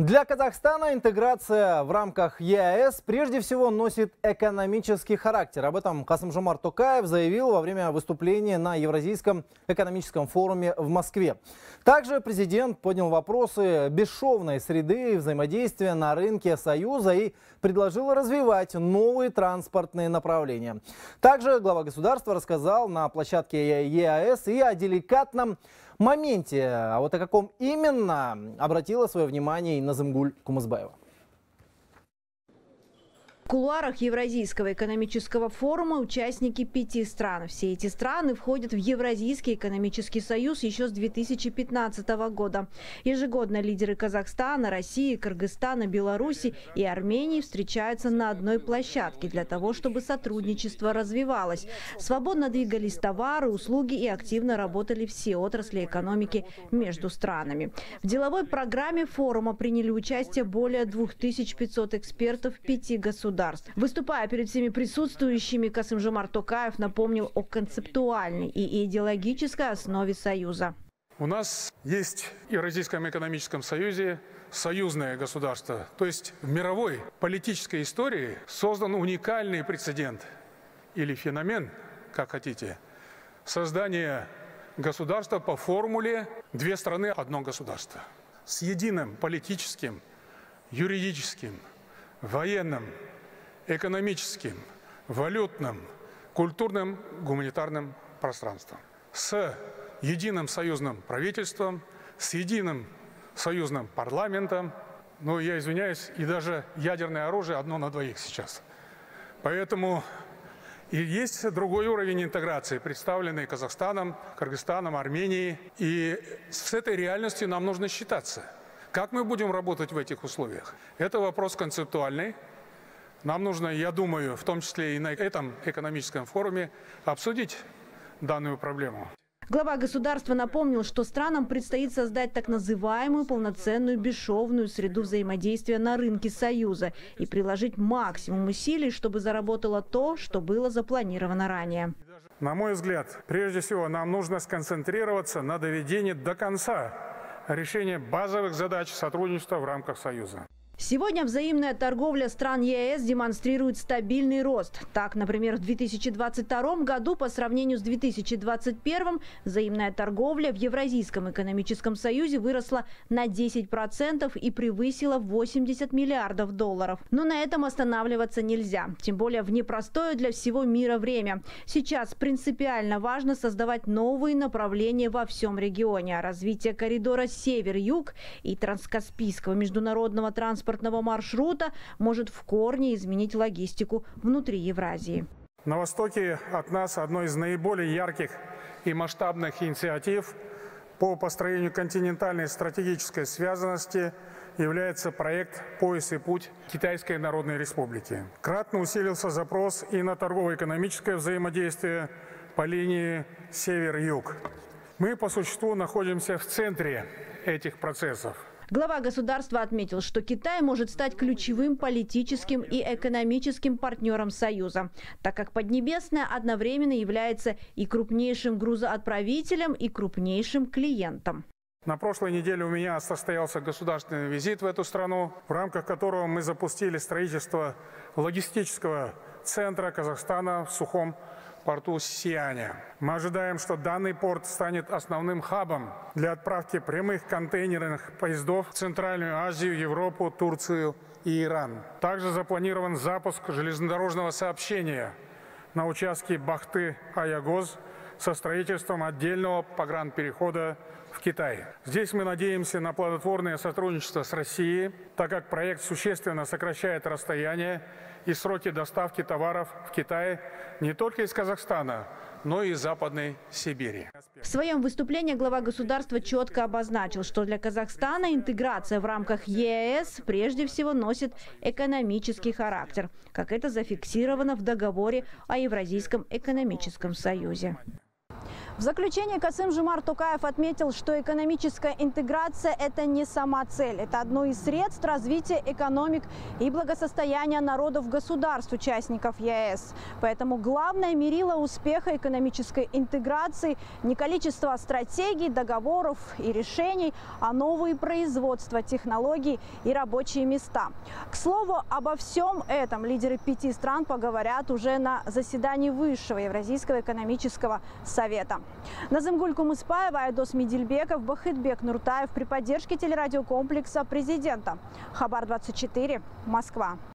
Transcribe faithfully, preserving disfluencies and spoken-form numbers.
Для Казахстана интеграция в рамках ЕАЭС прежде всего носит экономический характер. Об этом Касым-Жомарт Токаев заявил во время выступления на Евразийском экономическом форуме в Москве. Также президент поднял вопросы бесшовной среды взаимодействия на рынке Союза и предложил развивать новые транспортные направления. Также глава государства рассказал на площадке ЕАЭС и о деликатном моменте, а вот о каком именно, обратила свое внимание и Назымгуль Кумысбаева. В кулуарах Евразийского экономического форума участники пяти стран. Все эти страны входят в Евразийский экономический союз еще с две тысячи пятнадцатого года. Ежегодно лидеры Казахстана, России, Кыргызстана, Беларуси и Армении встречаются на одной площадке для того, чтобы сотрудничество развивалось. Свободно двигались товары, услуги и активно работали все отрасли экономики между странами. В деловой программе форума приняли участие более двух тысяч пятисот экспертов пяти государств. Выступая перед всеми присутствующими, Касым-Жомарт Токаев напомнил о концептуальной и идеологической основе Союза. У нас есть в Евразийском экономическом союзе союзное государство. То есть в мировой политической истории создан уникальный прецедент или феномен, как хотите, создания государства по формуле «две страны, одно государство» с единым политическим, юридическим, военным, экономическим, валютным, культурным, гуманитарным пространством. С единым союзным правительством, с единым союзным парламентом. Ну, я извиняюсь, и даже ядерное оружие одно на двоих сейчас. Поэтому и есть другой уровень интеграции, представленный Казахстаном, Кыргызстаном, Арменией. И с этой реальностью нам нужно считаться. Как мы будем работать в этих условиях? Это вопрос концептуальный. Нам нужно, я думаю, в том числе и на этом экономическом форуме обсудить данную проблему. Глава государства напомнил, что странам предстоит создать так называемую полноценную бесшовную среду взаимодействия на рынке Союза и приложить максимум усилий, чтобы заработало то, что было запланировано ранее. На мой взгляд, прежде всего нам нужно сконцентрироваться на доведении до конца решения базовых задач сотрудничества в рамках Союза. Сегодня взаимная торговля стран ЕАЭС демонстрирует стабильный рост. Так, например, в две тысячи двадцать втором году по сравнению с две тысячи двадцать первым взаимная торговля в Евразийском экономическом союзе выросла на десять процентов и превысила восемьдесят миллиардов долларов. Но на этом останавливаться нельзя, тем более в непростое для всего мира время. Сейчас принципиально важно создавать новые направления во всем регионе, а развитие коридора север-юг и транскаспийского международного транспорта маршрута может в корне изменить логистику внутри Евразии. На востоке от нас одной из наиболее ярких и масштабных инициатив по построению континентальной стратегической связанности является проект «Пояс и путь» Китайской Народной Республики. Кратно усилился запрос и на торгово-экономическое взаимодействие по линии север-юг. Мы по существу находимся в центре этих процессов. Глава государства отметил, что Китай может стать ключевым политическим и экономическим партнером Союза, так как Поднебесная одновременно является и крупнейшим грузоотправителем, и крупнейшим клиентом. На прошлой неделе у меня состоялся государственный визит в эту страну, в рамках которого мы запустили строительство логистического центра Казахстана в сухом порту Сияня. Мы ожидаем, что данный порт станет основным хабом для отправки прямых контейнерных поездов в Центральную Азию, Европу, Турцию и Иран. Также запланирован запуск железнодорожного сообщения на участке Бахты-Аягоз со строительством отдельного погранперехода в Китай. Здесь мы надеемся на плодотворное сотрудничество с Россией, так как проект существенно сокращает расстояние и сроки доставки товаров в Китай не только из Казахстана, но и из Западной Сибири. В своем выступлении глава государства четко обозначил, что для Казахстана интеграция в рамках ЕАЭС прежде всего носит экономический характер, как это зафиксировано в договоре о Евразийском экономическом союзе. В заключение Касым-Жомарт Токаев отметил, что экономическая интеграция – это не сама цель. Это одно из средств развития экономик и благосостояния народов государств, участников ЕАЭС. Поэтому главное мерило успеха экономической интеграции – не количество стратегий, договоров и решений, а новые производства, технологии и рабочие места. К слову, обо всем этом лидеры пяти стран поговорят уже на заседании Высшего Евразийского экономического совета. Назымгуль Кумыспаева, Айдос Медильбеков, Бахытбек Нуртаев при поддержке телерадиокомплекса президента. Хабар двадцать четыре, Москва.